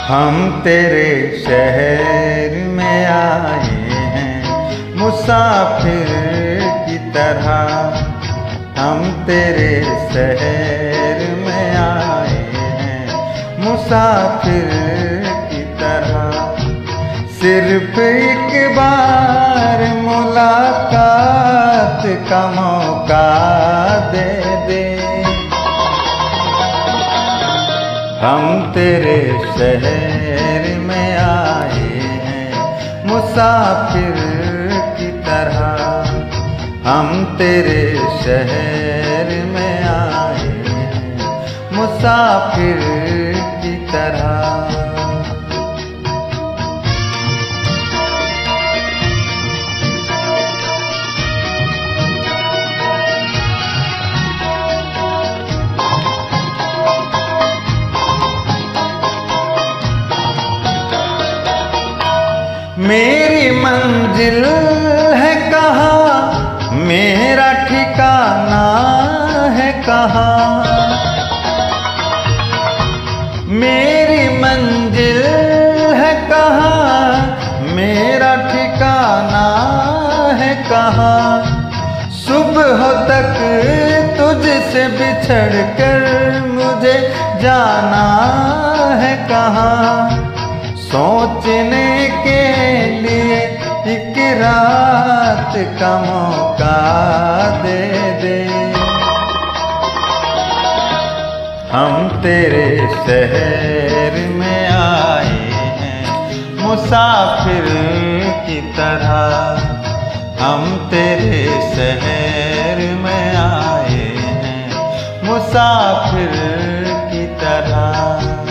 हम तेरे शहर में आए हैं मुसाफिर की तरह। हम तेरे शहर में आए हैं मुसाफिर की तरह। सिर्फ एक बार मुलाकात का मौका दे दे। हम तेरे शहर में आए हैं मुसाफिर की तरह। हम तेरे शहर में आए हैं मुसाफिर की तरह। मेरी मंजिल है कहाँ, मेरा ठिकाना है कहाँ। मेरी मंजिल है कहाँ, मेरा ठिकाना है कहाँ। सुबह तक तुझसे बिछड़ कर मुझे जाना है कहाँ। सोचने के लिए एक रात का मौका दे दे। हम तेरे शहर में आए हैं मुसाफिर की तरह। हम तेरे शहर में आए हैं मुसाफिर की तरह।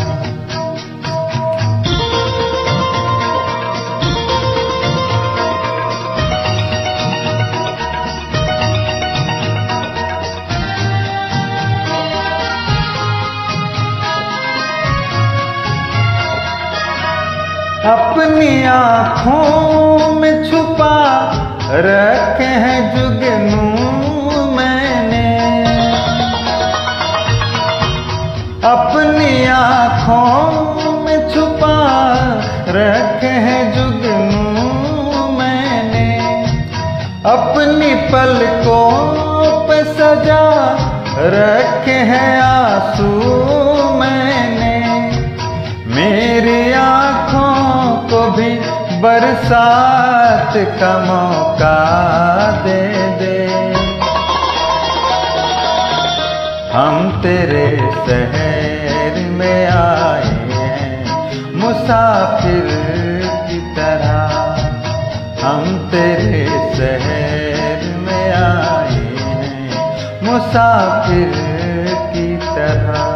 अपनी आँखों में छुपा रखे हैं जुगनू मैंने। अपनी आँखों में छुपा रखे हैं जुगनू मैंने। अपनी पलकों पे सजा रखे हैं आंसू मैंने। मेरी आँखों को भी बरसात का मौका दे दे। हम तेरे शहर में आए हैं मुसाफिर की तरह। हम तेरे शहर में आए हैं मुसाफिर की तरह।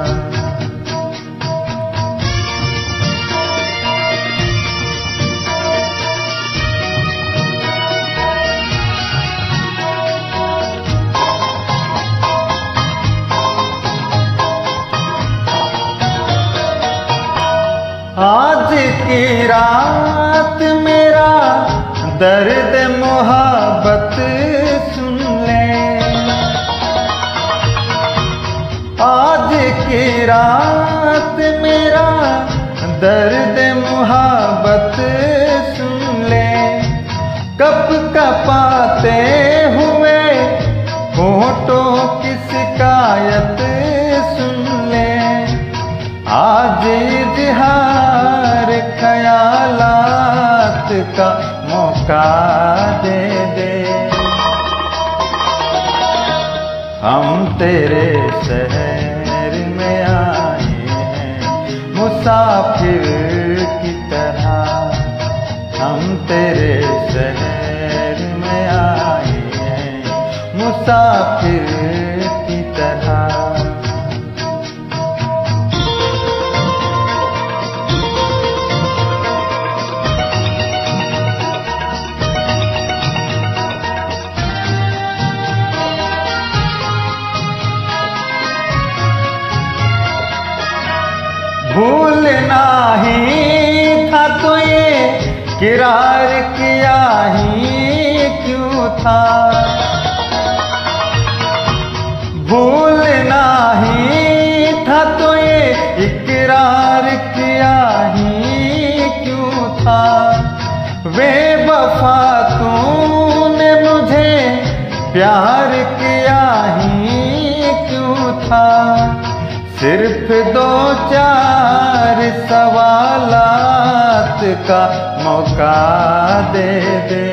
आज की रात मेरा दर्द मोहब्बत सुन ले। आज की रात मेरा दर्द मोहब्बत सुन ले। कप कपाते हुए होठों की शिकायत सुन ले। आज इजहार ख्यालात का मौका दे दे। हम तेरे शहर में आए हैं मुसाफिर की तरह। हम तेरे शहर में आए हैं मुसाफिर की तरह। भूलना ही था तो ये किरार किया ही क्यों था। भूलना ही था तो ये इकरार किया ही था। बेवफा तूने मुझे प्यार किया ही क्यों था। सिर्फ दो चार सवालात का मौका दे दे।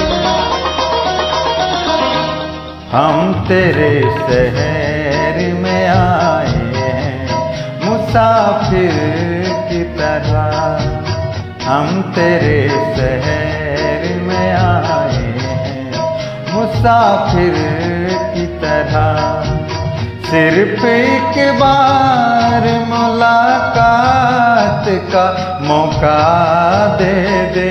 हम तेरे शहर में आए हैं मुसाफिर की तरह। हम तेरे शहर में आए हैं मुसाफिर की तरह। सिर्फ एक बार मुलाकात का मौका दे दे।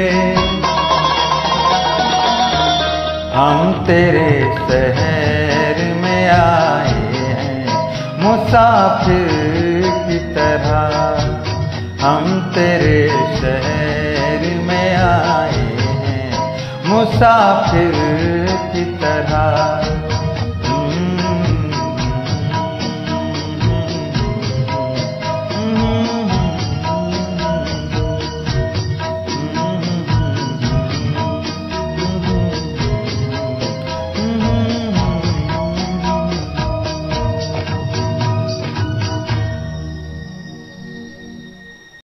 हम तेरे शहर में आए हैं मुसाफिर की तरह। हम तेरे शहर में आए हैं मुसाफिर की तरह।